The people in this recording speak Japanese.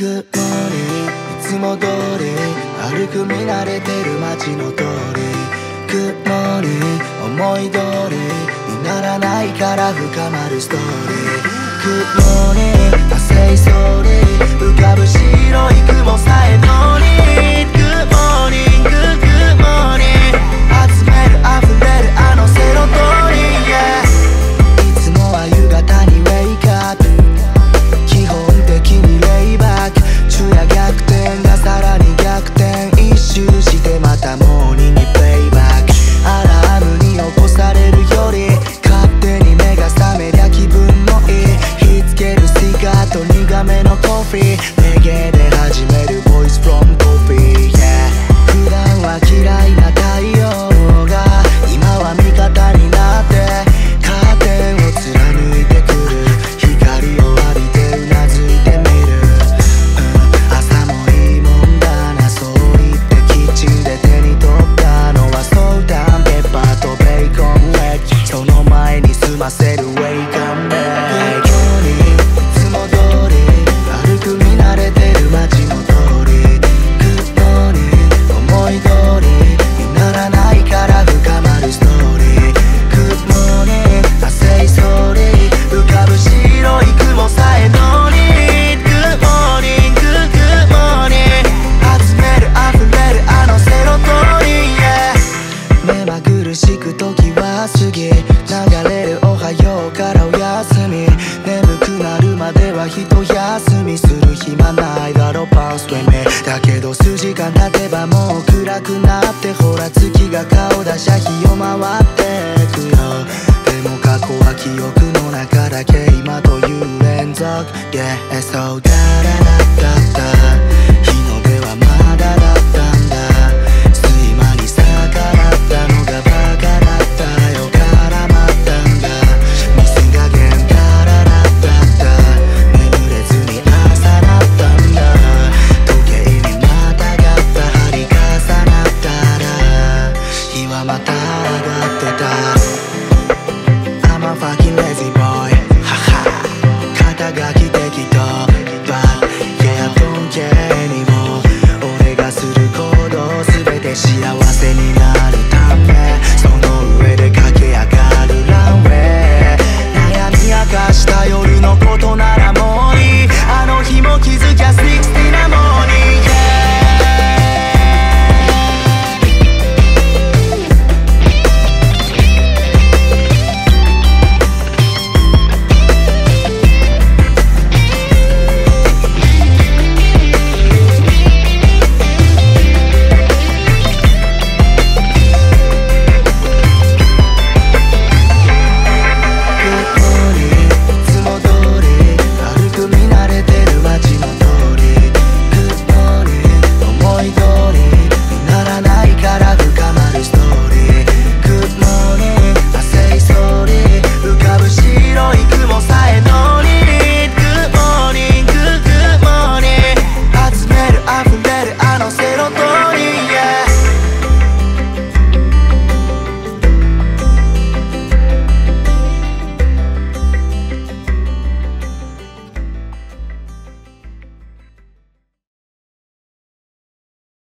Good morning いつも通り歩く見慣れてる街の通り Good morning 思い通りにならないから深まるストーリー Good morning I say sorry 浮かぶ白い雲さえ乗り Good morning good morning 集める溢れるあのセロトニン、yeah、いつもは夕方に wake up 基本的にレイバック昼夜逆転がさらに逆転一周してまたモーニングにプレイバックアラームに起こされるより勝手に目が覚めりゃ気分もいい火つけるシガーと苦めのコーヒーレゲエで始める Voice from Coffee、yeah、普段は嫌いな太陽が今は味方になってカーテンを貫いてくる光を浴びてうなずいてみる、朝もいいもんだなそう言ってキッチンで手に取ったのはソーダンペッパーとベーコンレッグその前に済ませるウェイカンベイクいつも通り歩く見慣れてる街の通り Good morning 思い通りにならないから深まるストーリー Good morning I say sorry 浮かぶ白い雲さえ乗り Good morning good morning 集める溢れるあのセロトニン、yeah、目まぐるしく時は過ぎ流れるおはようからおやすみ眠くなるまでは一休みする暇ないだろパンストゥメだけど数時間経てばもう暗くなってほら月が顔出しゃ日を回ってくよでも過去は記憶の中だけ今という連続 Yeah so だらだ